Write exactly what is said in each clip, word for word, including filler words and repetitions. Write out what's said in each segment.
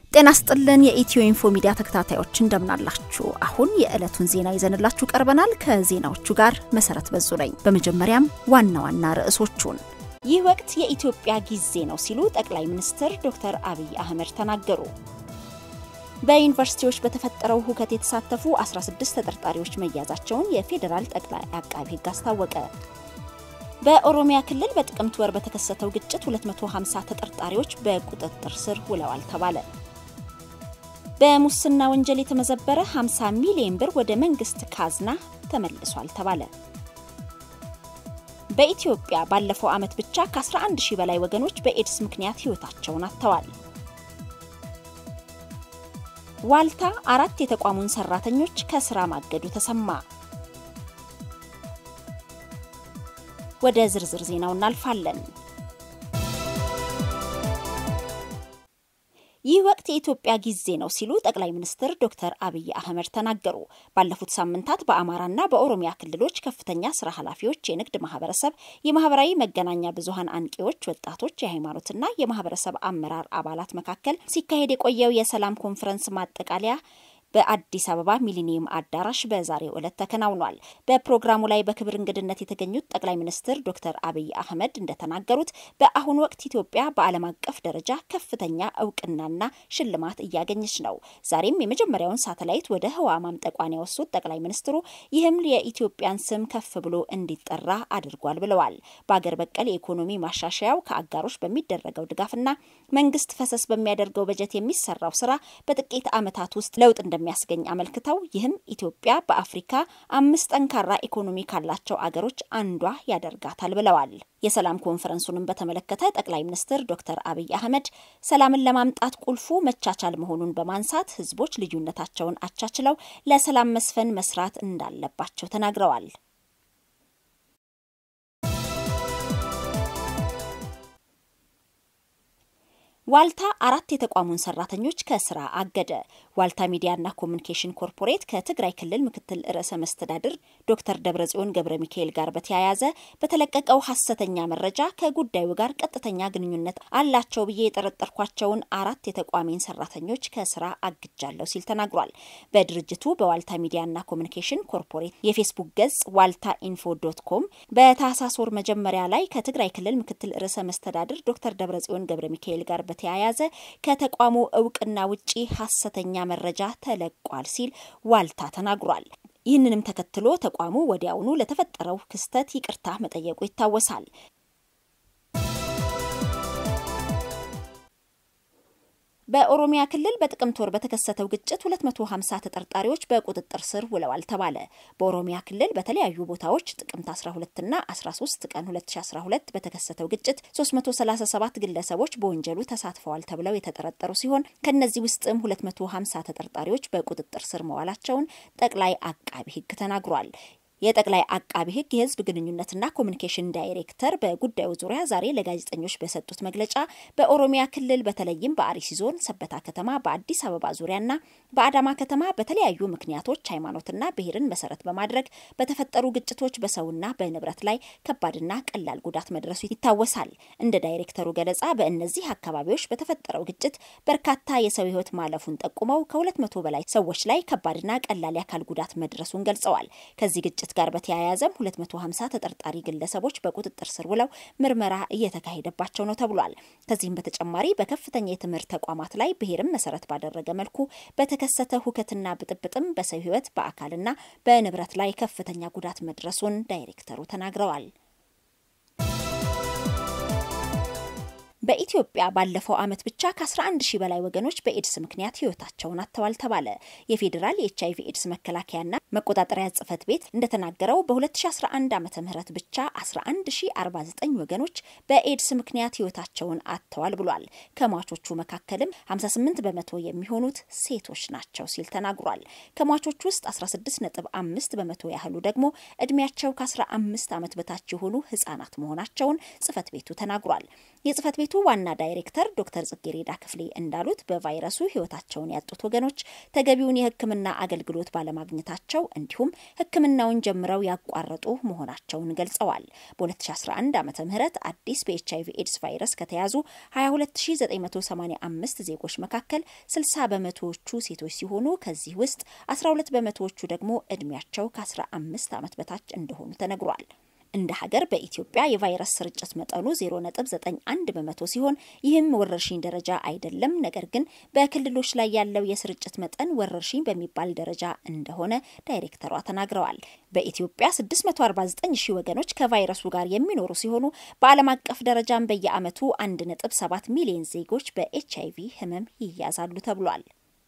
ጤና ይስጥልን የኢትዮኢንፎ ሚዲያ ተከታታዮች እንደምናላችሁ አሁን የእለቱን ዜና ይዘንላችሁ ቀርበናል ከዜናዎቹ ጋር መሰረት በዙ ነኝ በመጀመሪያም ዋና ዋና ርዕሶቹን ይህ ወቅት የኢትዮጵያ ጊዜ ነው ሲሉ ጠቅላይ ሚኒስትር ዶክተር አብይ አህመድ ተናገሩ በዩኒቨርሲቲዎች በተፈጠረው ሁከት የተሳተፉ አስራ ስድስት ተጠርጣሪዎች መያዛቸውን የፌደራል ጠቅላይ አቃቤ ሕግ አስታወቀ በኦሮሚያ ክልል በጥቅምት ወር በተከሰተው ግጭት ሁለት መቶ ሃምሳ ተጠርጣሪዎች በቁጥጥር ስር ውለዋል ተባለ በሙስና ወንጀል የተመዘበረ ሃምሳ ሚሊዮን ብር ወደ መንግስት ካዝና ተመልሷል ተባለ በኢትዮጵያ ባለፈው አመት ብቻ ከ11 ሺህ በላይ ወገኖች በኤድስ ምክንያት ህይወታቸውን አጥተዋል ዋልታ አራት የተቋሙን ሰራተኞች ከስራ ማገዱ ተሰማ ወደ ዝርዝር ዜናው እናልፋለን ይህ ወቅት የኢትዮጵያ ጊዜ ነው ሲሉ ጠቅላይ ሚኒስትር ዶክተር አብይ አህመድ ተናገሩ ባለፉት ሳምንታት በአማራና በኦሮሚያ ክልሎች ከፍተኛ ስራ ኃላፊዎች የንግድ ማህበረሰብ የማህበራዊ መገናኛ ብዙሃን አንቂዎች ወጣቶች የሃይማኖትና የማህበረሰብ አመራር አባላት መካከል ሲካሄድ የቆየው የሰላም ኮንፈረንስ ማጠቃለያ በአዲስ አበባ ሚሊኒየም አዳራሽ በዛሬው ዕለት ተከናውኗል በፕሮግራሙ ላይ በክብር እንግድነት የተገኙት ጠቅላይ ሚኒስትር ዶክተር አብይ አህመድ እንደተናገሩት በአሁን ወቅት ኢትዮጵያ በዓለም አቀፍ ደረጃ ከፍተኛ እውቅናና ሽልማት እያገኘች ነው ዛሬም የመጀመሪያውን ሳተላይት ወደ ህዋ ማምጠቋን ያወሱት ጠቅላይ ሚኒስትሩ ይህም የኢትዮጵያን ስም ከፍ ብሎ እንዲጠራ አድርጓል ብለዋል በአገር በቀል የኢኮኖሚ ማሻሻያው ከአጋሮች በሚደረገው ድጋፍና መንግስት ፈሰስ በሚያደርገው በጀት የሚሰራው ስራ በጥቂት አመታት ውስጥ ለውጥ እንደሚያስገኝ አመልክተው ይህም ኢትዮጵያ በአፍሪካ አምስት ጠንካራ ኢኮኖሚ ካላቸው አገሮች አንዷ ያደርጋታል ብለዋል የሰላም ኮንፈረንሱንም በተመለከተ ጠቅላይ ሚኒስትር ዶክተር አብይ አህመድ ሰላምን ለማምጣት ቁልፉ መቻቻል መሆኑን በማንሳት ህዝቦች ልዩነታቸውን አቻችለው ለሰላም መስፈን መስራት እንዳለባቸው ተናግረዋል ዋልታ አራት የተቋሙን ሰራተኞች ከስራ አገደ ዋልታ ሚዲያና ኮሙኒኬሽን ኮርፖሬት ከትግራይ ክልል ምክትል ርዕሰ መስተዳድር ዶክተር ደብረጽዮን ገብረሚካኤል ጋር በተያያዘ በተለቀቀው ሐሰተኛ መረጃ ከጉዳዩ ጋር ቀጥተኛ ግንኙነት አላቸው ብዬ የጠረጠርኳቸውን አራት የተቋሚን ሰራተኞች ከስራ አግጃለሁ ሲል ተናግሯል በድርጅቱ በዋልታ ሚዲያና ኮሙኒኬሽን ኮርፖሬት የፌስቡክ ገጽ ዋልታ ኢንፎ ዶት ኮም በታህሳስ ወር መጀመሪያ ላይ ከትግራይ ክልል ምክትል ርዕሰ መስተዳድር ዶክተር ደብረጽዮን ገብረሚካኤል ጋር ተያያዘ ከተቋሙ እውቅና ውጪ ሐሰተኛ መረጃ ተለቋል ሲል ዋልታ ተናግሯል ይህንንም ተከትሎ ተቋሙ ወዲያውኑ ለተፈጠረው ክስተት ይቅርታ መጠየቁ ይታወሳል በኦሮሚያ ክልል በጥቅምት ወር በተከሰተው ግጭት ሁለት መቶ ሃምሳ ተጠርጣሪዎች በቁጥጥር ስር ውለዋል ተባለ በኦሮሚያ ክልል በተለያዩ ቦታዎች ጥቅምት አስራ ሁለት እና አስራ ሶስት ቀን ሁለት ሺህ አስራ ሁለት በተከሰተው ግጭት ሶስት መቶ ሰላሳ ሰባት ግለሰቦች በወንጀሉ ተሳትፈዋል ተብለው የተጠረጠሩ ሲሆን ከነዚህ ውስጥም ሁለት መቶ ሃምሳ ተጠርጣሪዎች በቁጥጥር ስር መዋላቸውን ጠቅላይ አቃቤ ሕግ ተናግሯል የጠቅላይ አቃቤ ሕግ የህዝብ ግንኙነትና ኮሙኒኬሽን ዳይሬክተር በጉዳዩ ዙሪያ ዛሬ ለጋዜጠኞች በሰጡት መግለጫ በኦሮሚያ ክልል በተለይም በአርሲ ዞን ሰበታ ከተማ በአዲስ አበባ ዙሪያና በአዳማ ከተማ በተለያዩ ምክንያቶች ሃይማኖትና ብሔርን መሰረት በማድረግ በተፈጠሩ ግጭቶች በሰውና በንብረት ላይ ከባድና ቀላል ጉዳት መድረሱ ይታወሳል እንደ ዳይሬክተሩ ገለጻ በእነዚህ አካባቢዎች በተፈጠረው ግጭት በርካታ የሰው ህይወት ማለፉን ጠቁመው ከሁለት መቶ በላይ ሰዎች ላይ ከባድና ቀላል የአካል ጉዳት መድረሱን ገልጸዋል ከዚህ ግጭት ጋር በተያያዘም ሁለት መቶ ሃምሳ ተጠርጣሪ ግለሰቦች በቁጥጥር ስር ውለው ምርመራ እየተካሄደባቸው ነው ተብሏል ከዚህም በተጨማሪ በከፍተኛ የትምህርት ተቋማት ላይ ብሔርን መሰረት ባደረገ መልኩ በተከሰተ ሁከትና ብጥብጥም በሰው ህይወት በአካልና በንብረት ላይ ከፍተኛ ጉዳት መድረሱን ዳይሬክተሩ ተናግረዋል በኢትዮጵያ ባለፈው አመት ብቻ ከ11 ሺህ በላይ ወገኖች በኤድስ ምክንያት ህይወታቸውን አጥተዋል ተባለ የፌደራል የኤችአይቪ ኤድስ መከላከያና መቆጣጠሪያ ጽፈት ቤት እንደተናገረው በ2011 ዓመተ ምህረት ብቻ አስራ አንድ ሺህ አርባ ዘጠኝ ወገኖች በኤድስ ምክንያት ህይወታቸውን አጥተዋል ብሏል ከሟቾቹ መካከልም ሃምሳ ስምንት በመቶ የሚሆኑት ሴቶች ናቸው ሲል ተናግሯል ከሟቾቹ ውስጥ አስራ ስድስት ነጥብ አምስት በመቶ ያህሉ ደግሞ እድሜያቸው ከ15 ዓመት በታች የሆኑ ህፃናት መሆናቸውን ጽፈት ቤቱ ተናግሯል የጽፈት ቤቱ ዋና ዳይሬክተር ዶክተር ጽጌሬዳ ክፍሌ እንዳሉት በቫይረሱ ህይወታቸውን ያጡት ወገኖች ተገቢውን የህክምና አገልግሎት ባለማግኘታቸው እንዲሁም ህክምናውን ጀምረው ያቋረጡ መሆናቸውን ገልጸዋል። በ2011 ዓመተ ምህረት አዲስ በኤችአይቪ ኤድስ ቫይረስ ከተያዙ ሃያ ሁለት ሺህ ዘጠኝ መቶ ሰማንያ አምስት ዜጎች መካከል ስልሳ በመቶዎቹ ሴቶች ሲሆኑ ከዚህ ውስጥ አስራ ሁለት በመቶዎቹ ደግሞ እድሜያቸው ከ15 ዓመት በታች እንደሆኑ ተነግሯል። እንደ ሀገር በኢትዮጵያ የቫይረስ ስርጭት መጠኑ ዜሮ ነጥብ ዘጠኝ አንድ በመቶ ሲሆን ይህም ወረርሽኝ ደረጃ አይደለም። ነገር ግን በክልሎች ላይ ያለው የስርጭት መጠን ወረርሽኝ በሚባል ደረጃ እንደሆነ ዳይሬክተሯ ተናግረዋል። በኢትዮጵያ ስድስት መቶ አርባ ዘጠኝ ሺህ ወገኖች ከቫይረሱ ጋር የሚኖሩ ሲሆኑ በዓለም አቀፍ ደረጃም በየዓመቱ አንድ ነጥብ ሰባት ሚሊዮን ዜጎች በኤችአይቪ ህመም ይያዛሉ ተብሏል።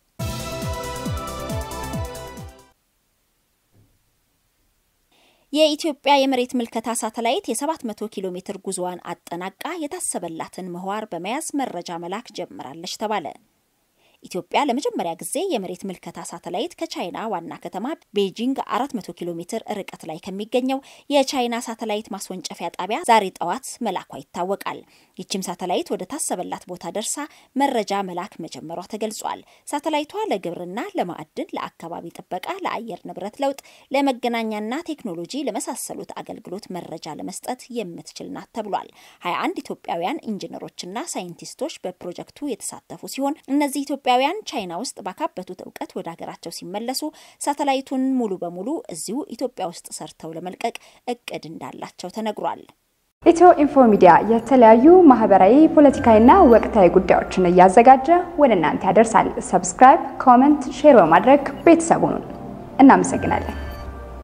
የኢትዮጵያ የመሬት ምልከታ ሳተላይት የ700 ኪሎ ሜትር ጉዞዋን አጠናቃ የታሰበላትን ምህዋር በመያዝ መረጃ መላክ ጀምራለች ተባለ። ኢትዮጵያ ለመጀመሪያ ጊዜ የመሬት ምልከታ ሳተላይት ከቻይና ዋና ከተማ ቤጂንግ አራት መቶ ኪሎ ሜትር ርቀት ላይ ከሚገኘው የቻይና ሳተላይት ማስወንጨፊያ ጣቢያ ዛሬ ጠዋት መላኳ ይታወቃል። ይህችም ሳተላይት ወደ ታሰበላት ቦታ ደርሳ መረጃ መላክ መጀመሯ ተገልጿል። ሳተላይቷ ለግብርና፣ ለማዕድን፣ ለአካባቢ ጥበቃ፣ ለአየር ንብረት ለውጥ፣ ለመገናኛና ቴክኖሎጂ ለመሳሰሉት አገልግሎት መረጃ ለመስጠት የምትችል ናት ተብሏል። ሃያ አንድ ኢትዮጵያውያን ኢንጂነሮችና ሳይንቲስቶች በፕሮጀክቱ የተሳተፉ ሲሆን እነዚህ ኢትዮጵያውያን ቻይና ውስጥ ባካበቱት ዕውቀት ወደ ሀገራቸው ሲመለሱ ሳተላይቱን ሙሉ በሙሉ እዚሁ ኢትዮጵያ ውስጥ ሰርተው ለመልቀቅ እቅድ እንዳላቸው ተነግሯል። EthioInfo Media የተለያዩ ማህበራዊ፣ ፖለቲካዊና ወቅታዊ ጉዳዮችን እያዘጋጀ ወደ እናንተ ያደርሳል። ሰብስክራይብ፣ ኮሜንት፣ ሼር በማድረግ ቤተሰቡን እናመሰግናለን።